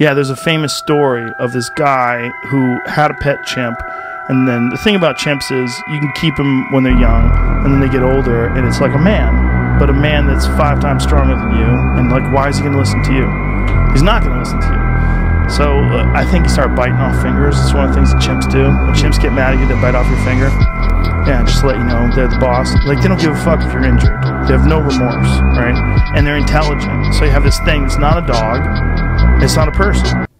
Yeah, there's a famous story of this guy who had a pet chimp, and then the thing about chimps is you can keep them when they're young, and then they get older, and it's like a man, but a man that's 5 times stronger than you, and like, why is he going to listen to you? He's not going to listen to you. So I think you start biting off fingers. It's one of the things that chimps do. When chimps get mad at you, they bite off your finger. Yeah, just to let you know, they're the boss. Like, they don't give a fuck if you're injured. They have no remorse, right? And they're intelligent. So you have this thing that's not a dog, it's not a person.